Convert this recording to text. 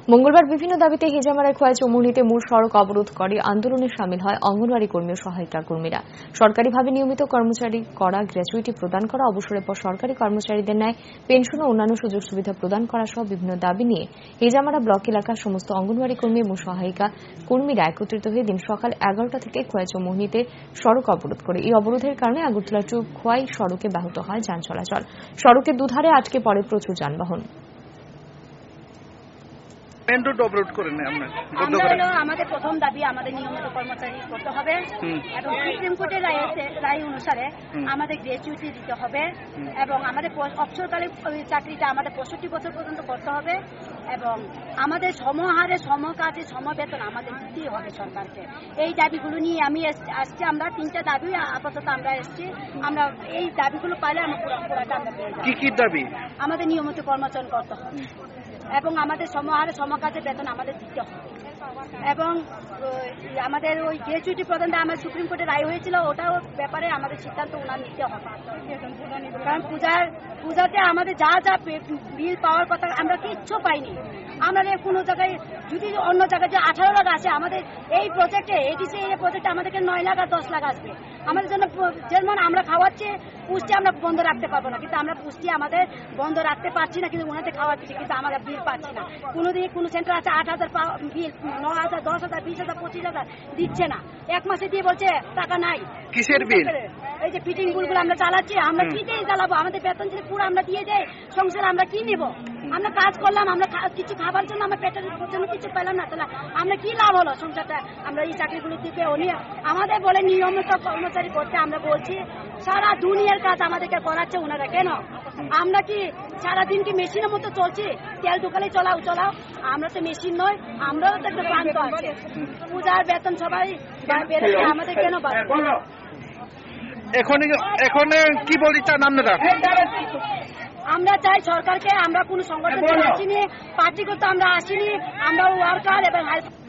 মঙ্গলবার বিভিন্ন দাবিতে হেজামারায় খোয়াই চৌমুহনীতে মূল সড়ক অবরোধ করে আন্দোলনে শামিল হয় অঙ্গনওয়াড়ি কর্মী ও সহায়িকা কর্মীরা। সরকারিভাবে নিয়মিত কর্মচারী করা, গ্র্যাচুইটি প্রদান করা, অবসরের পর সরকারি কর্মচারীদের ন্যায় পেনশন ও অন্যান্য সুযোগ সুবিধা প্রদান করা সহ বিভিন্ন দাবি নিয়ে হেজামারা ব্লক এলাকার সমস্ত অঙ্গনওয়াড়ি কর্মী এবং সহায়িকা কর্মীরা একত্রিত হয়ে দিন সকাল 11টা থেকে খোয়াই চৌমুহনীতে সড়ক অবরোধ করে। এই অবরোধের কারণে আগরতলা টু খোয়াই সড়কে ব্যাহত হয় যান চলাচল। সড়কের দুধারে আটকে পড়ে প্রচুর যানবাহন। আমাদের প্রথম দাবি আমাদের নিয়মিত কর্মচারী করতে হবে এবং সুপ্রিম কোর্টের রায় অনুসারে আমাদের গ্র্যাচুইটি দিতে হবে এবং আমাদের অবসরকালীন চাকরিটা আমাদের 65 বছর পর্যন্ত করতে হবে এবং আমাদের সমহারে সমকাজে সমবেতন আমাদের দিতেই হবে সরকারকে। এই দাবিগুলো নিয়ে আমি আসছি। আমরা 3টা দাবি আপাতত আমরা এসছি। আমরা এই দাবিগুলো পাইলে আমরা পুরোটা আমরা পেয়ে যাবো। কি দাবি? আমাদের নিয়মিত কর্মচারী করতে হবে এবং আমাদের সমহারে সমকাজে বেতন আমাদের দিতে হবে এবং আমাদের ওই গ্র্যাচুইটি প্রদানটা আমার সুপ্রিম কোর্টে রায় হয়েছিল, ওটাও ব্যাপারে আমাদের সিদ্ধান্ত ওনার নিতে হবে। কারণ পূজাতে আমাদের যা যা বিল পাওয়ার কথা আমরা কিচ্ছু পাইনি। আমাদের কোনো জায়গায় যদি অন্য জায়গায় যে 18 লাখ আসে, আমাদের এই প্রজেক্টে এডিসি প্রজেক্টে আমাদেরকে 9 লাখ আর 10 লাখ আসবে। আমাদের জন্য যেমন আমরা খাওয়াচ্ছি, পুষ্টি আমরা বন্ধ রাখতে পারবো না, কিন্তু আমরা পুষ্টি আমাদের বন্ধ রাখতে পারছি না, কিন্তু ওনাদের খাওয়াচ্ছি কিন্তু আমরা বিল পাচ্ছি না। কোনো সেন্টার আছে 8,000 বিল, 9,000, 10,000, 20,000, 25,000 দিচ্ছে না। এক মাসে দিয়ে বলছে টাকা নাই। কিসের বিল? এই যে ফিটিং বিলগুলো আমরা চালাচ্ছি, আমরা কি দিয়ে চালাবো? আমাদের বেতন যদি পুরো আমরা দিয়ে যাই, সংসার আমরা কি নেব? আমরা কাজ করলাম, আমরা কিছু খাবার জন্য আমরা পেটের জন্য কিছু পেলাম না, তাহলে আমরা কি লাভ হলো সংসারটা? আমরা এই চাকরিগুলো দিতে উনি আমাদের বলে নিয়মিত কর্মচারী করতে, আমরা বলছি সারা দুনিয়ার কাজ আমাদেরকে করাচ্ছে ওনারা। কেন আমরা কি সারাদিন কি মেশিনের মতো চলছি? তেল ঢুকালে চলাও। আমরা তো মেশিন নয়, আমরাও তো একটা প্রান্ত আছে। পূজার বেতন সবাই বেড়েছে, আমাদের কেন বাড়বে? এখন কি বলি চান আপনারা? আমরা চাই সরকারকে, আমরা কোন সংগঠন আসিনি, পার্টিগত আমরা আসিনি, আমরা ওয়ার্কার এবং